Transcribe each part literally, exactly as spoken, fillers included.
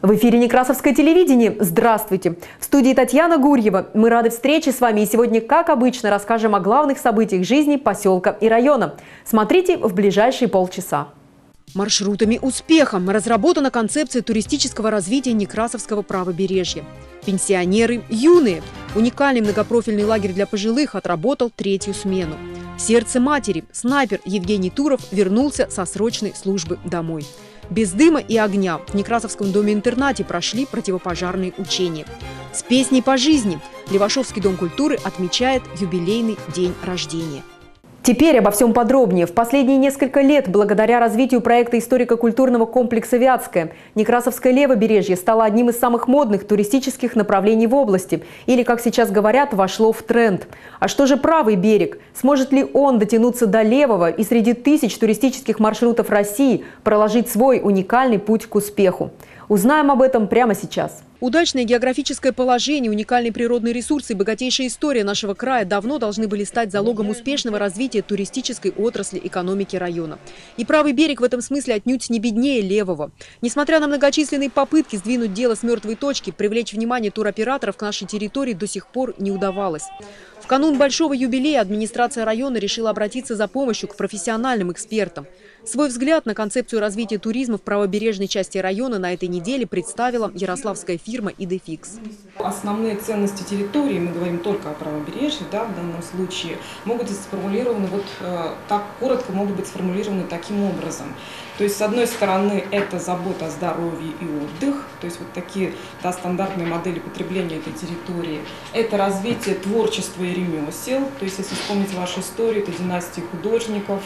В эфире Некрасовское телевидение. Здравствуйте! В студии Татьяна Гурьева. Мы рады встрече с вами и сегодня, как обычно, расскажем о главных событиях жизни поселка и района. Смотрите в ближайшие полчаса. Маршрутами успеха разработана концепция туристического развития Некрасовского правобережья. Пенсионеры юные. Уникальный многопрофильный лагерь для пожилых отработал третью смену. В сердце матери снайпер Евгений Туров вернулся со срочной службы домой. Без дыма и огня в Некрасовском доме-интернате прошли противопожарные учения. С песней по жизни Левашовский дом культуры отмечает юбилейный день рождения. Теперь обо всем подробнее. В последние несколько лет, благодаря развитию проекта историко-культурного комплекса «Вятское», Некрасовское левобережье стало одним из самых модных туристических направлений в области. Или, как сейчас говорят, вошло в тренд. А что же правый берег? Сможет ли он дотянуться до левого и среди тысяч туристических маршрутов России проложить свой уникальный путь к успеху? Узнаем об этом прямо сейчас. Удачное географическое положение, уникальные природные ресурсы и богатейшая история нашего края давно должны были стать залогом успешного развития туристической отрасли экономики района. И правый берег в этом смысле отнюдь не беднее левого. Несмотря на многочисленные попытки сдвинуть дело с мертвой точки, привлечь внимание туроператоров к нашей территории до сих пор не удавалось. В канун большого юбилея администрация района решила обратиться за помощью к профессиональным экспертам. Свой взгляд на концепцию развития туризма в правобережной части района на этой неделе представила ярославская фирма «Идефикс». Основные ценности территории, мы говорим только о правобережье, да, в данном случае, могут быть сформулированы, вот э, так коротко могут быть сформулированы таким образом. То есть, с одной стороны, это забота о здоровье и отдых, то есть вот такие, да, стандартные модели потребления этой территории. Это развитие творчества и ремесел, то есть, если вспомнить вашу историю, это династии художников,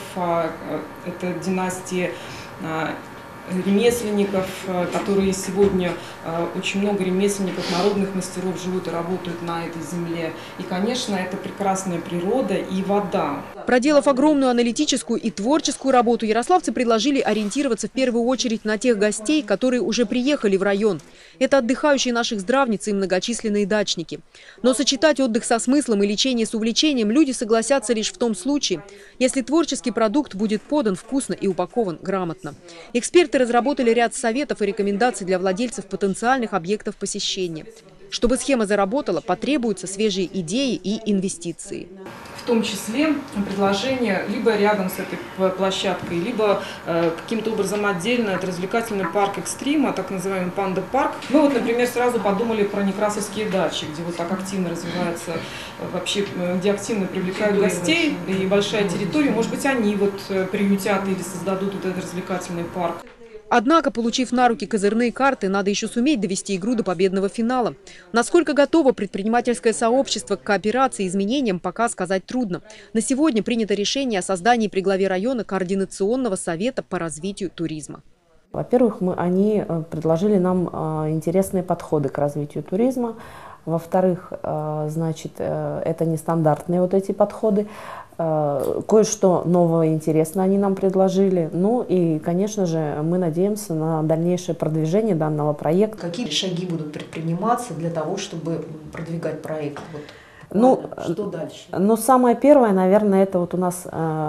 это династии ремесленников, которые сегодня, очень много ремесленников, народных мастеров живут и работают на этой земле. И, конечно, это прекрасная природа и вода. Проделав огромную аналитическую и творческую работу, ярославцы предложили ориентироваться в первую очередь на тех гостей, которые уже приехали в район. Это отдыхающие наших здравниц и многочисленные дачники. Но сочетать отдых со смыслом и лечение с увлечением люди согласятся лишь в том случае, если творческий продукт будет подан вкусно и упакован грамотно. Эксперты разработали ряд советов и рекомендаций для владельцев потенциальных объектов посещения. Чтобы схема заработала, потребуются свежие идеи и инвестиции. В том числе предложение либо рядом с этой площадкой, либо э, каким-то образом отдельно. Это развлекательный парк экстрима, так называемый панда-парк. Мы вот, например, сразу подумали про некрасовские дачи, где вот так активно развивается, вообще, где активно привлекают гостей, и большая территория. Может быть, они вот приютят или создадут вот этот развлекательный парк. Однако, получив на руки козырные карты, надо еще суметь довести игру до победного финала. Насколько готово предпринимательское сообщество к кооперации и изменениям, пока сказать трудно. На сегодня принято решение о создании при главе района Координационного совета по развитию туризма. Во-первых, мы, они предложили нам интересные подходы к развитию туризма. Во-вторых, значит, это нестандартные вот эти подходы. Кое-что нового и интересное они нам предложили. Ну и, конечно же, мы надеемся на дальнейшее продвижение данного проекта. Какие шаги будут предприниматься для того, чтобы продвигать проект? Вот. Ну, что дальше? Ну, самое первое, наверное, это вот у нас э,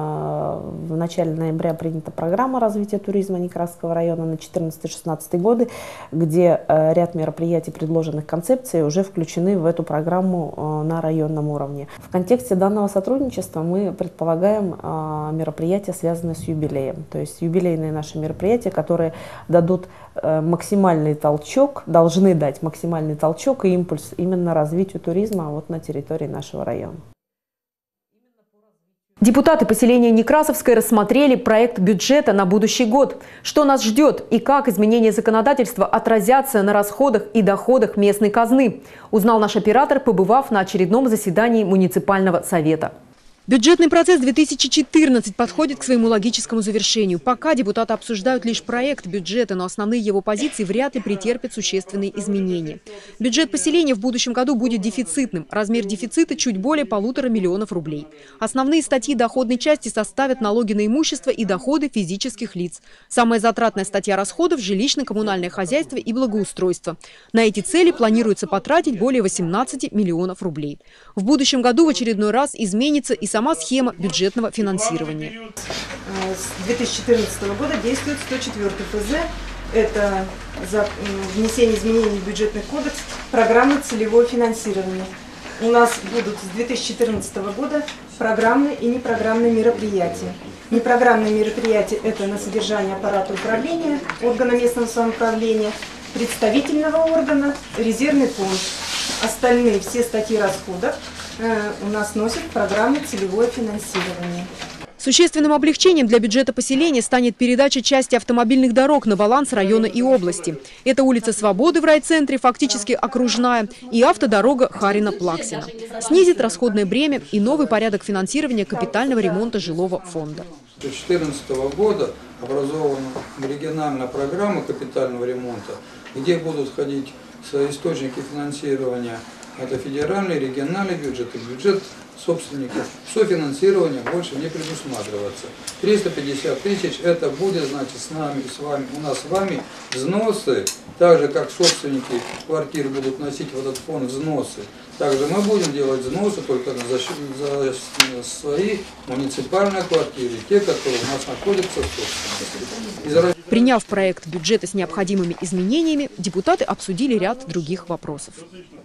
в начале ноября принята программа развития туризма Некрасовского района на четырнадцатый-шестнадцатый годы, где э, ряд мероприятий, предложенных концепцией, уже включены в эту программу э, на районном уровне. В контексте данного сотрудничества мы предполагаем э, мероприятия, связанные с юбилеем. То есть юбилейные наши мероприятия, которые дадут э, максимальный толчок, должны дать максимальный толчок и импульс именно развитию туризма вот на территории нашего района. Депутаты поселения Некрасовское рассмотрели проект бюджета на будущий год. Что нас ждет и как изменения законодательства отразятся на расходах и доходах местной казны, узнал наш оператор, побывав на очередном заседании муниципального совета. Бюджетный процесс две тысячи четырнадцать подходит к своему логическому завершению. Пока депутаты обсуждают лишь проект бюджета, но основные его позиции вряд ли претерпят существенные изменения. Бюджет поселения в будущем году будет дефицитным. Размер дефицита чуть более полутора миллионов рублей. Основные статьи доходной части составят налоги на имущество и доходы физических лиц. Самая затратная статья расходов – жилищно-коммунальное хозяйство и благоустройство. На эти цели планируется потратить более восемнадцати миллионов рублей. В будущем году в очередной раз изменится и сама схема бюджетного финансирования. С две тысячи четырнадцатого года действует сто четвёртый ФЗ это за внесение изменений в бюджетный кодекс, программы целевого финансирования. У нас будут с две тысячи четырнадцатого года программные и непрограммные мероприятия. Непрограммные мероприятия – это на содержание аппарата управления, органа местного самоуправления, представительного органа, резервный фонд. Остальные все статьи расходов э, у нас носят программы целевое финансирование. Существенным облегчением для бюджета поселения станет передача части автомобильных дорог на баланс района и области. Это улица Свободы в райцентре, фактически окружная, и автодорога Харина-Плаксина. Снизит расходное бремя и новый порядок финансирования капитального ремонта жилого фонда. С две тысячи четырнадцатого года образована региональная программа капитального ремонта, где будут входить источники финансирования. Это федеральный, региональный бюджет и бюджет собственников. Софинансирование больше не предусматривается. триста пятьдесят тысяч это будет, значит, с нами, с вами, у нас с вами взносы, так же как собственники квартир будут вносить в этот фонд взносы. Также мы будем делать взносы только за, за свои муниципальные квартиры, те, которые у нас находятся в собственности. Приняв проект бюджета с необходимыми изменениями, депутаты обсудили ряд других вопросов.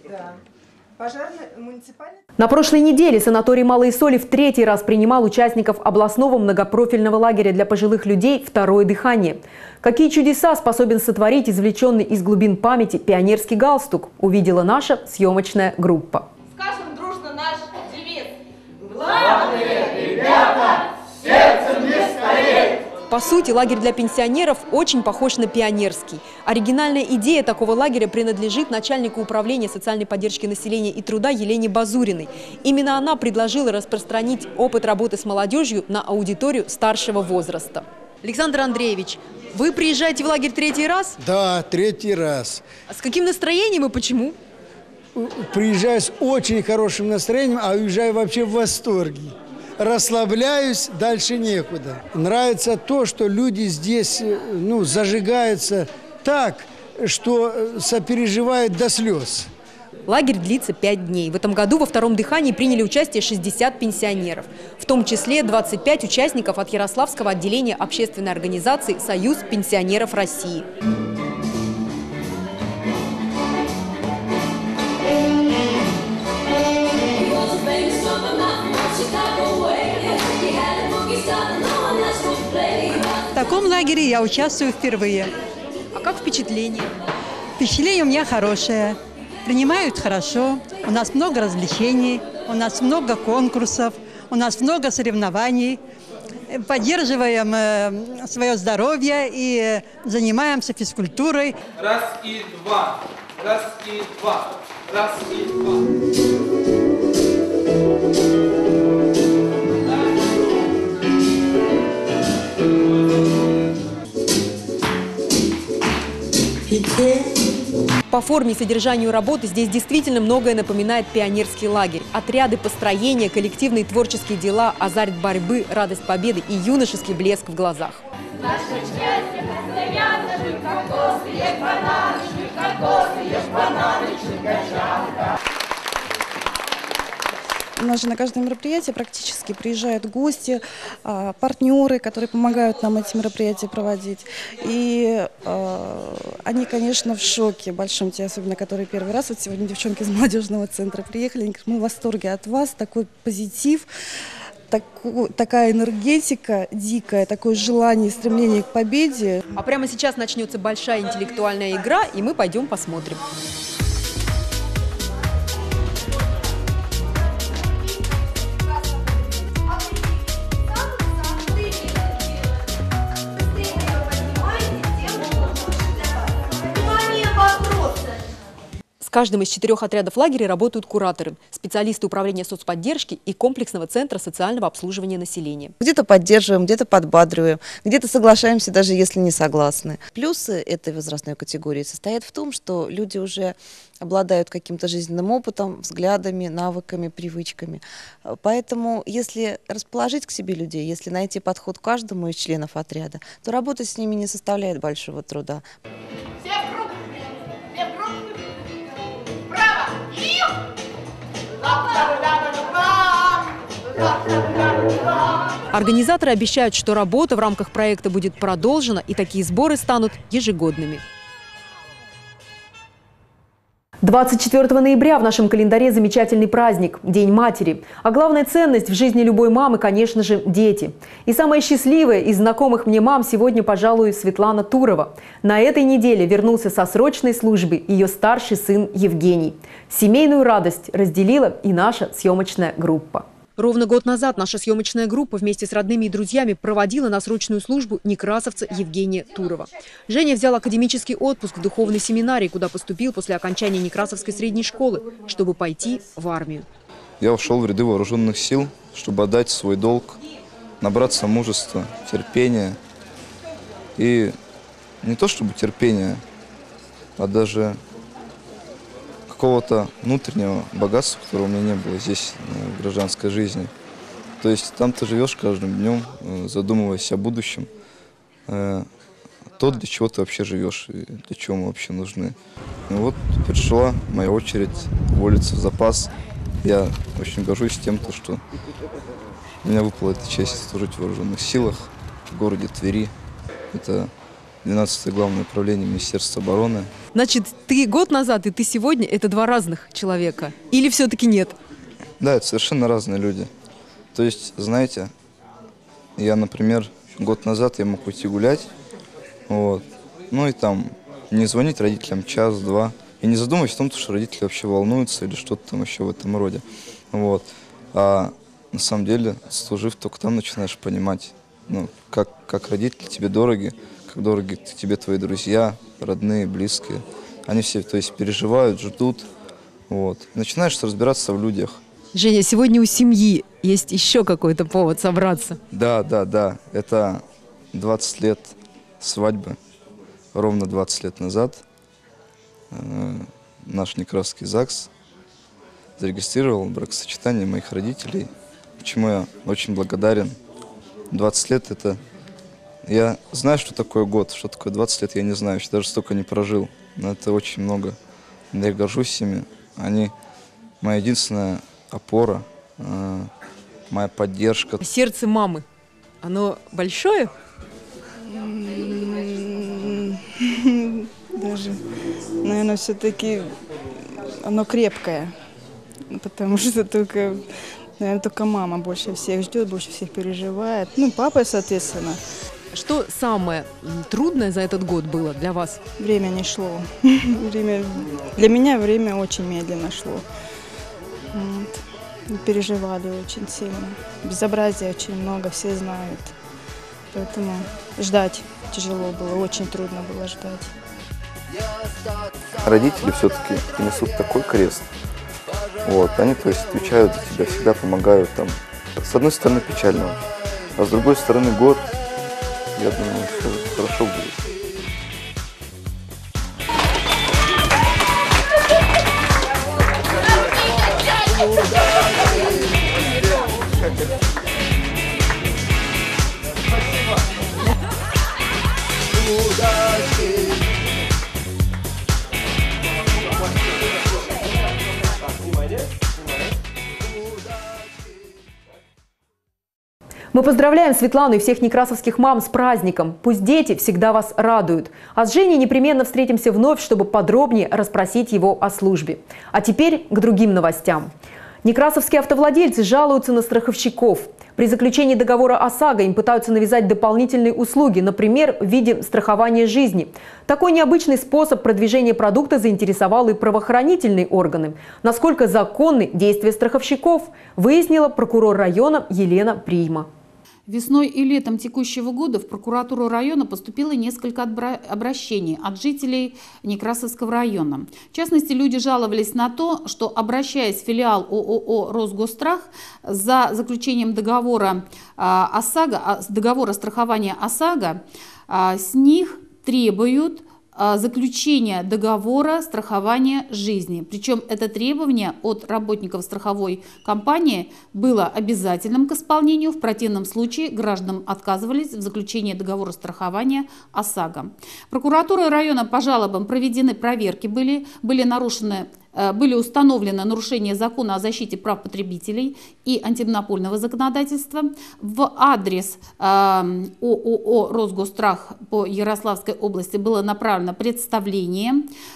На прошлой неделе санаторий Малые Соли в третий раз принимал участников областного многопрофильного лагеря для пожилых людей «Второе дыхание». Какие чудеса способен сотворить извлеченный из глубин памяти пионерский галстук, увидела наша съемочная группа. Скажем дружно наш девиз. Главные ребята, сердцем не стареть. По сути, лагерь для пенсионеров очень похож на пионерский. Оригинальная идея такого лагеря принадлежит начальнику управления социальной поддержки населения и труда Елене Базуриной. Именно она предложила распространить опыт работы с молодежью на аудиторию старшего возраста. Александр Андреевич, вы приезжаете в лагерь третий раз? Да, третий раз. А с каким настроением и почему? Приезжаю с очень хорошим настроением, а уезжаю вообще в восторге. Расслабляюсь, дальше некуда. Нравится то, что люди здесь, ну, зажигаются так, что сопереживают до слез. Лагерь длится пять дней. В этом году во «Втором дыхании» приняли участие шестьдесят пенсионеров. В том числе двадцать пять участников от Ярославского отделения общественной организации «Союз пенсионеров России». В таком лагере я участвую впервые. А как впечатление? Впечатление у меня хорошее. Принимают хорошо, у нас много развлечений, у нас много конкурсов, у нас много соревнований. Поддерживаем э, свое здоровье и занимаемся физкультурой. Раз и два, раз и два, раз и два. По форме и содержанию работы здесь действительно многое напоминает пионерский лагерь. Отряды построения, коллективные творческие дела, азарт борьбы, радость победы и юношеский блеск в глазах. Наше счастье постоянно жить, кокосы, ешь бананы, жить кокосы, ешь бананы, жить качалка. У нас же на каждое мероприятие практически приезжают гости, партнеры, которые помогают нам эти мероприятия проводить. И э, они, конечно, в шоке большом, те, особенно которые первый раз. Вот сегодня девчонки из молодежного центра приехали, они говорят: мы в восторге от вас, такой позитив, таку, такая энергетика дикая, такое желание и стремление к победе. А прямо сейчас начнется большая интеллектуальная игра, и мы пойдем посмотрим. С каждым из четырех отрядов лагеря работают кураторы, специалисты управления соцподдержки и комплексного центра социального обслуживания населения. Где-то поддерживаем, где-то подбадриваем, где-то соглашаемся, даже если не согласны. Плюсы этой возрастной категории состоят в том, что люди уже обладают каким-то жизненным опытом, взглядами, навыками, привычками. Поэтому, если расположить к себе людей, если найти подход к каждому из членов отряда, то работать с ними не составляет большого труда. Право! Организаторы обещают, что работа в рамках проекта будет продолжена и такие сборы станут ежегодными. двадцать четвёртого ноября в нашем календаре замечательный праздник – День матери. А главная ценность в жизни любой мамы, конечно же, дети. И самая счастливая из знакомых мне мам сегодня, пожалуй, Светлана Турова. На этой неделе вернулся со срочной службы ее старший сын Евгений. Семейную радость разделила и наша съемочная группа. Ровно год назад наша съемочная группа вместе с родными и друзьями проводила на срочную службу некрасовца Евгения Турова. Женя взял академический отпуск в духовной семинарии, куда поступил после окончания Некрасовской средней школы, чтобы пойти в армию. Я ушел в ряды вооруженных сил, чтобы отдать свой долг, набраться мужества, терпения. И не то чтобы терпения, а даже какого-то внутреннего богатства, которого у меня не было здесь, в гражданской жизни. То есть там ты живешь каждым днем, задумываясь о будущем, то, для чего ты вообще живешь и для чего мы вообще нужны. И вот пришла моя очередь уволиться в запас. Я очень горжусь тем, что у меня выпала эта честь служить в вооруженных силах в городе Твери. Это двенадцатое главное управление Министерства обороны. Значит, ты год назад и ты сегодня – это два разных человека? Или все-таки нет? Да, это совершенно разные люди. То есть, знаете, я, например, год назад я мог уйти гулять, вот, ну и там не звонить родителям час-два, и не задумываясь о том, что родители вообще волнуются или что-то там еще в этом роде. Вот. А на самом деле, служив, только там начинаешь понимать, ну, как, как родители тебе дороги, как дороги тебе твои друзья, родные, близкие. Они все, то есть, переживают, ждут. Вот. Начинаешь разбираться в людях. Женя, сегодня у семьи есть еще какой-то повод собраться. Да, да, да. Это двадцать лет свадьбы. Ровно двадцать лет назад э, наш Некрасовский ЗАГС зарегистрировал бракосочетание моих родителей, чему я очень благодарен. двадцать лет – это... Я знаю, что такое год, что такое двадцать лет, я не знаю, еще даже столько не прожил. Но это очень много. Я горжусь ими. Они моя единственная опора, э, моя поддержка. Сердце мамы, оно большое? Даже, наверное, все-таки оно крепкое. Потому что только, наверное, только мама больше всех ждет, больше всех переживает. Ну, папа, соответственно. Что самое трудное за этот год было для вас? Время не шло. Время... Для меня время очень медленно шло. Вот. Переживали очень сильно. Безобразия очень много, все знают. Поэтому ждать тяжело было, очень трудно было ждать. Родители все-таки несут такой крест. Вот. Они, то есть, отвечают за тебя, всегда помогают. Там. С одной стороны, печально, а с другой стороны, год. Я думаю, все хорошо будет. Мы поздравляем Светлану и всех некрасовских мам с праздником. Пусть дети всегда вас радуют. А с Женей непременно встретимся вновь, чтобы подробнее расспросить его о службе. А теперь к другим новостям. Некрасовские автовладельцы жалуются на страховщиков. При заключении договора ОСАГО им пытаются навязать дополнительные услуги, например, в виде страхования жизни. Такой необычный способ продвижения продукта заинтересовал и правоохранительные органы. Насколько законны действия страховщиков, выяснила прокурор района Елена Прийма. Весной и летом текущего года в прокуратуру района поступило несколько обращений от жителей Некрасовского района. В частности, люди жаловались на то, что, обращаясь в филиал ООО «Росгосстрах» за заключением договора ОСАГО, договора страхования ОСАГО, с них требуют заключения договора страхования жизни. Причем это требование от работников страховой компании было обязательным к исполнению. В противном случае гражданам отказывались в заключении договора страхования ОСАГО. Прокуратурой района по жалобам проведены проверки, были, были нарушены были установлены нарушения закона о защите прав потребителей и антимонопольного законодательства. В адрес ООО «Росгосстрах» по Ярославской области было направлено представление.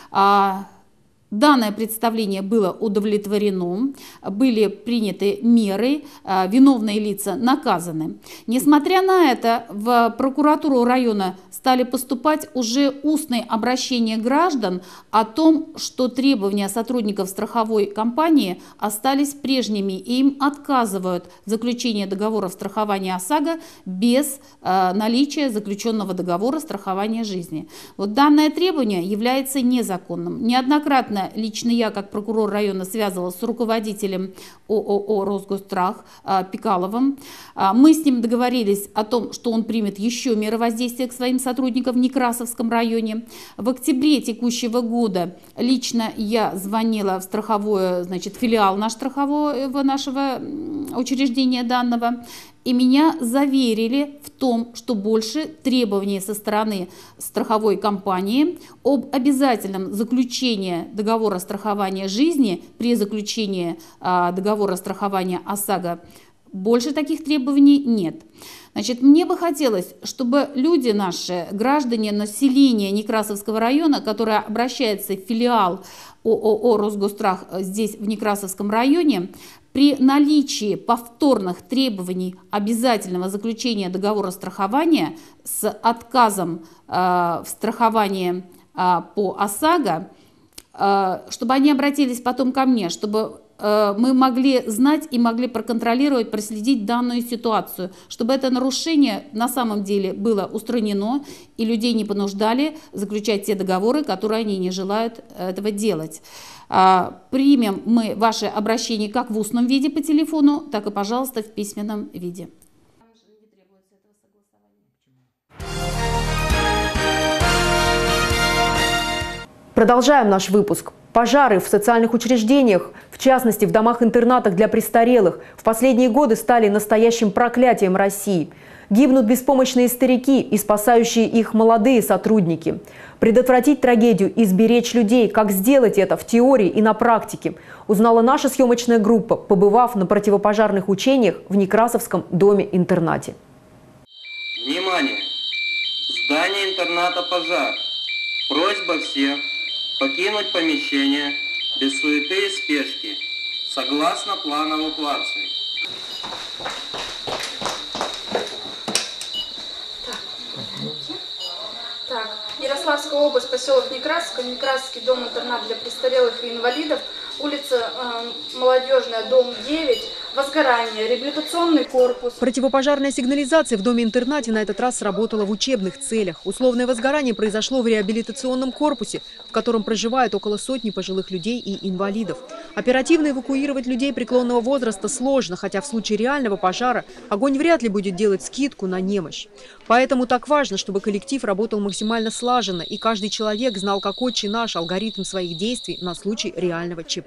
Данное представление было удовлетворено, были приняты меры, виновные лица наказаны. Несмотря на это, в прокуратуру района стали поступать уже устные обращения граждан о том, что требования сотрудников страховой компании остались прежними, и им отказывают в заключении договора страхования ОСАГО без наличия заключенного договора страхования жизни. Вот данное требование является незаконным. Неоднократно лично я, как прокурор района, связывалась с руководителем ООО «Росгосстрах» Пикаловым. Мы с ним договорились о том, что он примет еще меры воздействия к своим сотрудникам в Некрасовском районе. В октябре текущего года лично я звонила в страховой, значит, филиал наш страхового нашего учреждения данного, и меня заверили в том, что больше требований со стороны страховой компании об обязательном заключении договора страхования жизни при заключении а, договора страхования ОСАГО, больше таких требований нет. Значит, мне бы хотелось, чтобы люди наши, граждане, население Некрасовского района, которое обращается в филиал ООО «Росгосстрах» здесь, в Некрасовском районе, при наличии повторных требований обязательного заключения договора страхования с отказом э, в страховании э, по ОСАГО, э, чтобы они обратились потом ко мне, чтобы э, мы могли знать и могли проконтролировать, проследить данную ситуацию, чтобы это нарушение на самом деле было устранено и людей не понуждали заключать те договоры, которые они не желают этого делать. Примем мы ваше обращение как в устном виде по телефону, так и, пожалуйста, в письменном виде. Продолжаем наш выпуск. Пожары в социальных учреждениях, в частности в домах-интернатах для престарелых, в последние годы стали настоящим проклятием России. Гибнут беспомощные старики и спасающие их молодые сотрудники. Предотвратить трагедию и сберечь людей, как сделать это в теории и на практике, узнала наша съемочная группа, побывав на противопожарных учениях в Некрасовском доме-интернате. Внимание! Здание интерната пожар. Просьба всех покинуть помещение без суеты и спешки, согласно плану эвакуации. Так, Ярославская область, поселок Некрасовка, Некрасовский дом-интернат для престарелых и инвалидов, улица э, Молодежная, дом девять, возгорание, реабилитационный корпус. Противопожарная сигнализация в доме-интернате на этот раз сработала в учебных целях. Условное возгорание произошло в реабилитационном корпусе, в котором проживают около сотни пожилых людей и инвалидов. Оперативно эвакуировать людей преклонного возраста сложно, хотя в случае реального пожара огонь вряд ли будет делать скидку на немощь. Поэтому так важно, чтобы коллектив работал максимально слаженно, и каждый человек знал, как отче наш, алгоритм своих действий на случай реального ЧП.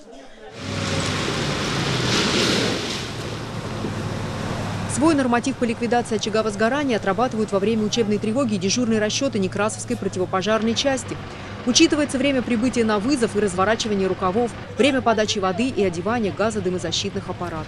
Свой норматив по ликвидации очага возгорания отрабатывают во время учебной тревоги дежурные расчеты Некрасовской противопожарной части. Учитывается время прибытия на вызов и разворачивания рукавов, время подачи воды и одевания газодымозащитных аппаратов.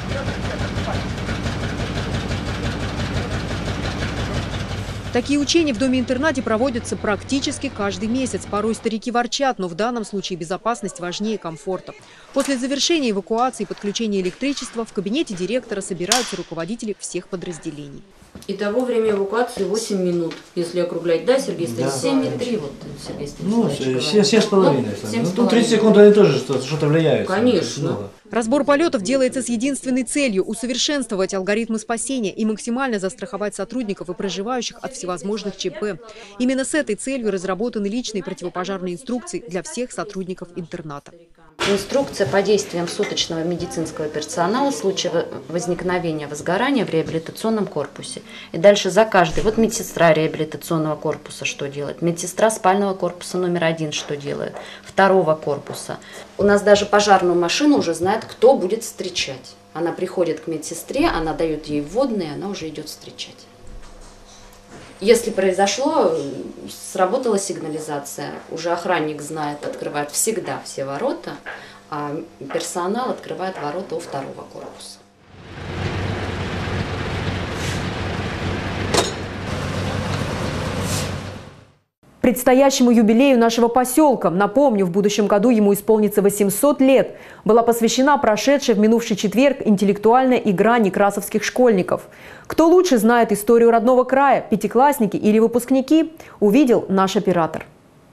Такие учения в доме-интернате проводятся практически каждый месяц. Порой старики ворчат, но в данном случае безопасность важнее комфорта. После завершения эвакуации и подключения электричества в кабинете директора собираются руководители всех подразделений. Итого время эвакуации восемь минут, если округлять, да, Сергей Станиславович? Да. семь и три, вот, Сергей Ну, Станиславович. семь с половиной. Ну, тридцать секунд они тоже что-то влияют. Конечно. Разбор полетов делается с единственной целью – усовершенствовать алгоритмы спасения и максимально застраховать сотрудников и проживающих от всевозможных ЧП. Именно с этой целью разработаны личные противопожарные инструкции для всех сотрудников интерната. Инструкция по действиям суточного медицинского персонала в случае возникновения возгорания в реабилитационном корпусе. И дальше за каждый. Вот медсестра реабилитационного корпуса что делает, медсестра спального корпуса номер один что делает, второго корпуса. У нас даже пожарную машину уже знает, кто будет встречать. Она приходит к медсестре, она дает ей вводные, она уже идет встречать. Если произошло, сработала сигнализация, уже охранник знает, открывает всегда все ворота, а персонал открывает ворота у второго корпуса. Предстоящему юбилею нашего поселка, напомню, в будущем году ему исполнится восемьсот лет, была посвящена прошедшая в минувший четверг интеллектуальная игра некрасовских школьников. Кто лучше знает историю родного края, пятиклассники или выпускники, увидел наш оператор.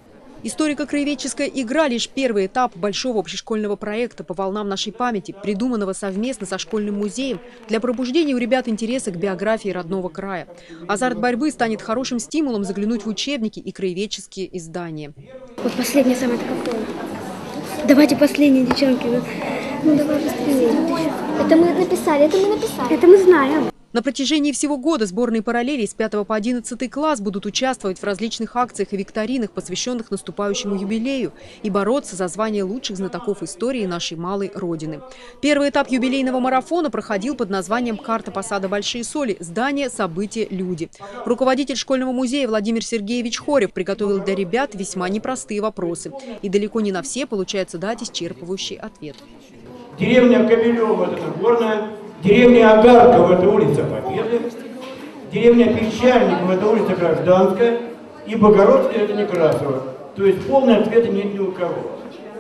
Историко-краеведческая игра – лишь первый этап большого общешкольного проекта по волнам нашей памяти, придуманного совместно со школьным музеем для пробуждения у ребят интереса к биографии родного края. Азарт борьбы станет хорошим стимулом заглянуть в учебники и краеведческие издания. Вот последнее самое такое. Давайте последние, девчонки. Ну давай быстрее. Это мы написали, это мы написали. Это мы знаем. На протяжении всего года сборные параллели с пятого по одиннадцатый класс будут участвовать в различных акциях и викторинах, посвященных наступающему юбилею, и бороться за звание лучших знатоков истории нашей малой родины. Первый этап юбилейного марафона проходил под названием «Карта посада Большие Соли. Здания, события, люди». Руководитель школьного музея Владимир Сергеевич Хорев приготовил для ребят весьма непростые вопросы. И далеко не на все получается дать исчерпывающий ответ. Деревня Кобелева – это Горная. Деревня Агаркова – это улица Победы, деревня Печальникова – это улица Гражданская, и Богородская – это Некрасова. То есть полного ответа нет ни у кого.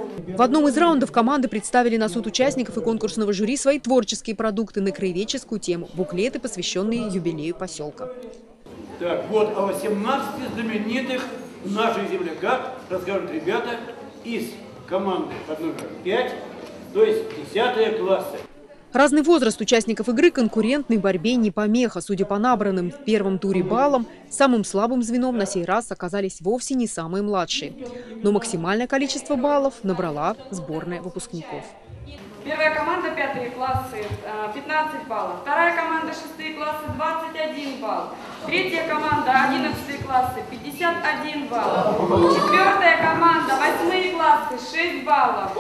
В одном из раундов команды представили на суд участников и конкурсного жюри свои творческие продукты на краеведческую тему – буклеты, посвященные юбилею поселка. Так, вот о восемнадцати знаменитых в наших земляках расскажут ребята из команды под номером пять, то есть десятые классы. Разный возраст участников игры конкурентной борьбе не помеха. Судя по набранным в первом туре баллам, самым слабым звеном на сей раз оказались вовсе не самые младшие. Но максимальное количество баллов набрала сборная выпускников. Первая команда пятые классы пятнадцать баллов, вторая команда шестые классы двадцать один балл, третья команда одиннадцатые классы пятьдесят один балл, четвертая команда восьмые классы шесть баллов,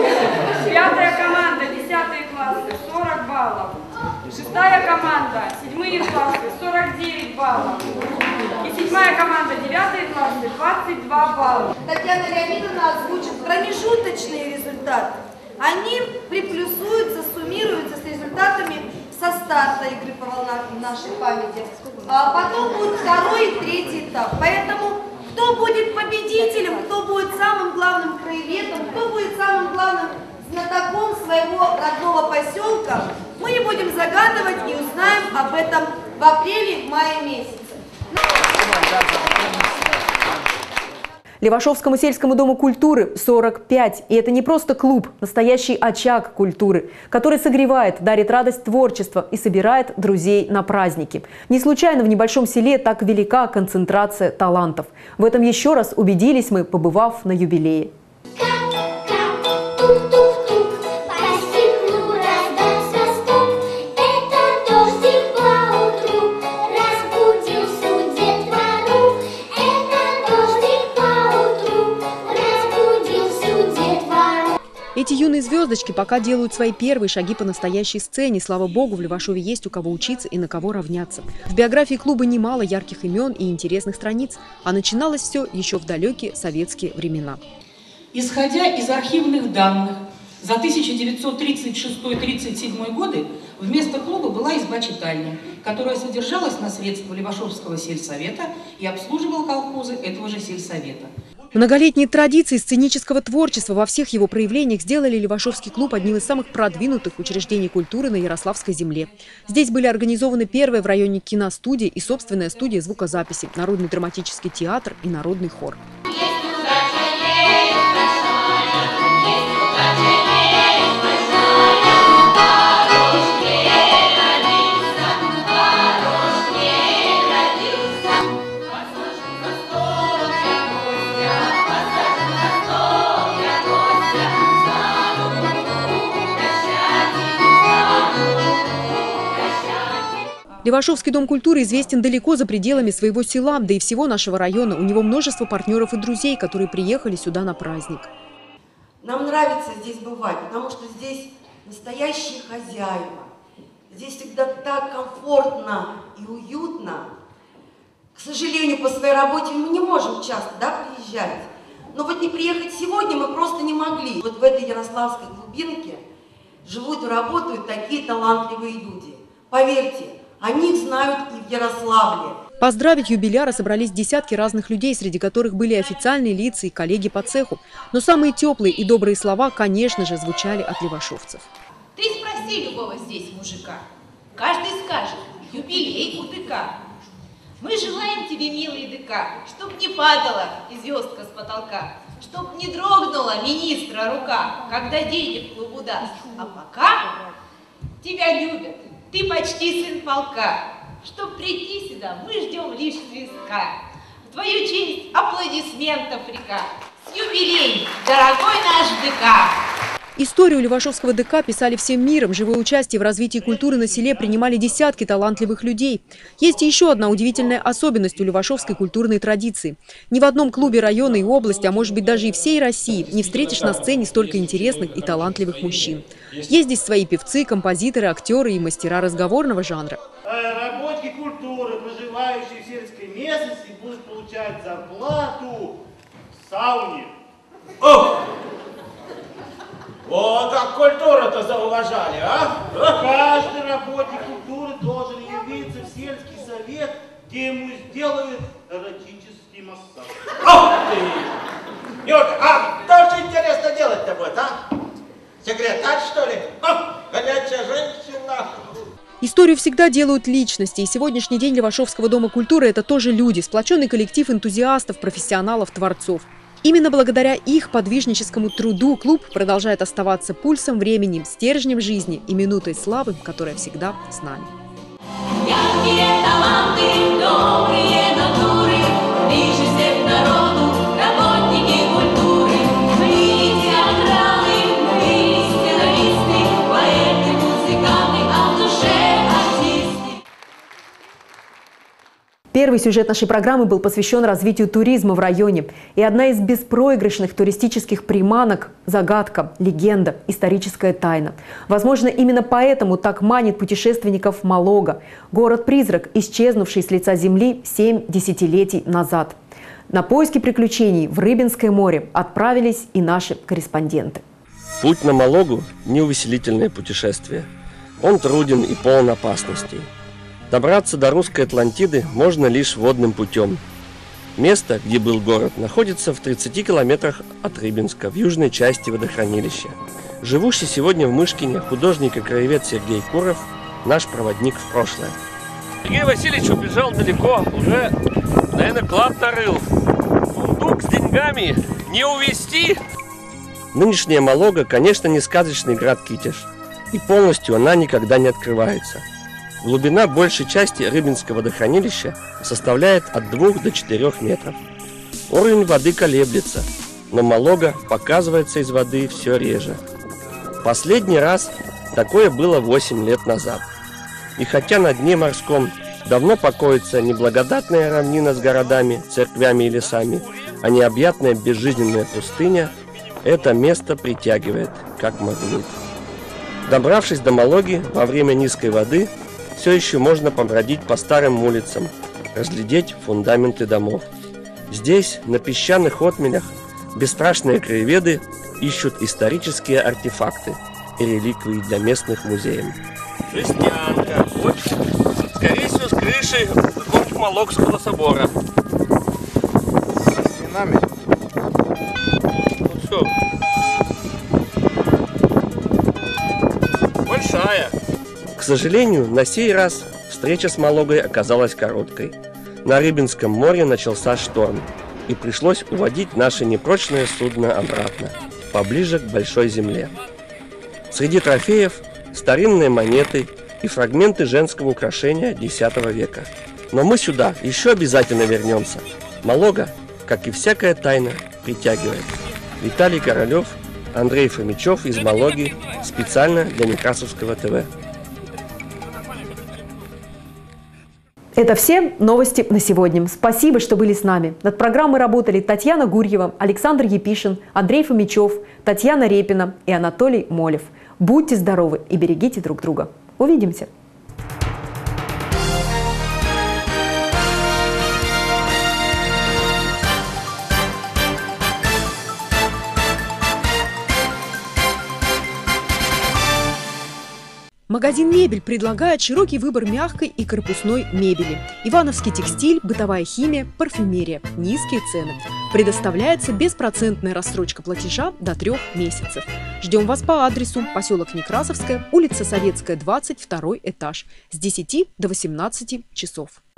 пятая команда десятые классы сорок баллов, шестая команда седьмые классы сорок девять баллов и седьмая команда девятые классы двадцать два балла. Татьяна Леонидовна озвучит промежуточные результаты. Они приплюсуются, суммируются с результатами со старта игры по волнам нашей памяти. А потом будет второй и третий этап. Поэтому кто будет победителем, кто будет самым главным краеведом, кто будет самым главным знатоком своего родного поселка, мы не будем загадывать и узнаем об этом в апреле, в мае месяце. Левашовскому сельскому дому культуры сорок пять. И это не просто клуб, настоящий очаг культуры, который согревает, дарит радость творчества и собирает друзей на праздники. Не случайно в небольшом селе так велика концентрация талантов. В этом еще раз убедились мы, побывав на юбилее. Эти юные звездочки пока делают свои первые шаги по настоящей сцене. Слава богу, в Левашове есть у кого учиться и на кого равняться. В биографии клуба немало ярких имен и интересных страниц. А начиналось все еще в далекие советские времена. Исходя из архивных данных, за тысяча девятьсот тридцать шестой — тридцать седьмой годы вместо клуба была изба-читальня, которая содержалась на средства Левашовского сельсовета и обслуживала колхозы этого же сельсовета. Многолетние традиции сценического творчества во всех его проявлениях сделали Левашовский клуб одним из самых продвинутых учреждений культуры на Ярославской земле. Здесь были организованы первая в районе киностудия и собственная студия звукозаписи, Народный драматический театр и народный хор. Левашовский дом культуры известен далеко за пределами своего села, да и всего нашего района. У него множество партнеров и друзей, которые приехали сюда на праздник. Нам нравится здесь бывать, потому что здесь настоящие хозяева. Здесь всегда так комфортно и уютно. К сожалению, по своей работе мы не можем часто, да, приезжать. Но вот не приехать сегодня мы просто не могли. Вот в этой ярославской глубинке живут и работают такие талантливые люди. Поверьте, они их знают и в Ярославле. Поздравить юбиляра собрались десятки разных людей, среди которых были официальные лица и коллеги по цеху. Но самые теплые и добрые слова, конечно же, звучали от левашовцев. Ты спроси любого здесь мужика. Каждый скажет: юбилей у ДК. Мы желаем тебе, милый ДК, чтоб не падала и звездка с потолка, чтоб не дрогнула министра рука, когда денег клубу даст. А пока тебя любят, ты почти сын полка. Чтоб прийти сюда, мы ждем лишь свистка. В твою честь аплодисментов река. С юбилеем, дорогой наш ДК! Историю Левашовского ДК писали всем миром. Живое участие в развитии культуры на селе принимали десятки талантливых людей. Есть еще одна удивительная особенность у левашовской культурной традиции. Ни в одном клубе района и области, а может быть даже и всей России, не встретишь на сцене столько интересных и талантливых мужчин. Есть здесь свои певцы, композиторы, актеры и мастера разговорного жанра. Работники культуры, проживающие в сельской местности, будут получать зарплату в сауне. О! О, как культуру-то зауважали, а? Каждый работник культуры должен явиться в сельский совет, где ему сделают эротический массаж. Ох ты! Юрка, а что же интересно делать-то будет, а? Секретарь, что ли? О, горячая женщина! Историю всегда делают личности, и сегодняшний день Левашовского дома культуры – это тоже люди, сплоченный коллектив энтузиастов, профессионалов, творцов. Именно благодаря их подвижническому труду клуб продолжает оставаться пульсом времени, стержнем жизни и минутой славы, которая всегда с нами. Яркие таланты, добрые натуры, ближе всех к народу, работники культуры. Мы театралы, мы сценаристы, поэты, музыканты, а в душе артисты. Первый сюжет нашей программы был посвящен развитию туризма в районе. И одна из беспроигрышных туристических приманок – загадка, легенда, историческая тайна. Возможно, именно поэтому так манит путешественников Малога – город-призрак, исчезнувший с лица земли семь десятилетий назад. На поиски приключений в Рыбинское море отправились и наши корреспонденты. Путь на Малогу – неувеселительное путешествие. Он труден и полон опасностей. Добраться до русской Атлантиды можно лишь водным путем. Место, где был город, находится в тридцати километрах от Рыбинска, в южной части водохранилища. Живущий сегодня в Мышкине художник и краевед Сергей Куров – наш проводник в прошлое. Сергей Васильевич убежал далеко, уже, наверное, клад нарыл. Сундук с деньгами не увезти. Нынешняя Малога, конечно, не сказочный град Китеж, и полностью она никогда не открывается. Глубина большей части Рыбинского водохранилища составляет от двух до четырёх метров. Уровень воды колеблется, но Малога показывается из воды все реже. Последний раз такое было восемь лет назад. И хотя на дне морском давно покоится неблагодатная равнина с городами, церквями и лесами, а необъятная безжизненная пустыня, это место притягивает, как магнит. Добравшись до Малоги во время низкой воды, все еще можно побродить по старым улицам, разглядеть фундаменты домов. Здесь, на песчаных отмелях, бесстрашные краеведы ищут исторические артефакты и реликвии для местных музеев. Жестянка. Вот, скорее всего, с крыши Малогского собора. Стенами. Ну что? Большая. К сожалению, на сей раз встреча с Малогой оказалась короткой. На Рыбинском море начался шторм, и пришлось уводить наше непрочное судно обратно, поближе к большой земле. Среди трофеев старинные монеты и фрагменты женского украшения десятого века. Но мы сюда еще обязательно вернемся. Малога, как и всякая тайна, притягивает. Виталий Королев, Андрей Фомичев из Малоги, специально для Некрасовского ТВ. Это все новости на сегодня. Спасибо, что были с нами. Над программой работали Татьяна Гурьева, Александр Епишин, Андрей Фомичев, Татьяна Репина и Анатолий Молев. Будьте здоровы и берегите друг друга. Увидимся! Магазин «Мебель» предлагает широкий выбор мягкой и корпусной мебели. Ивановский текстиль, бытовая химия, парфюмерия. Низкие цены. Предоставляется беспроцентная рассрочка платежа до трех месяцев. Ждем вас по адресу: поселок Некрасовская, улица Советская, двадцать, второй этаж, с десяти до восемнадцати часов.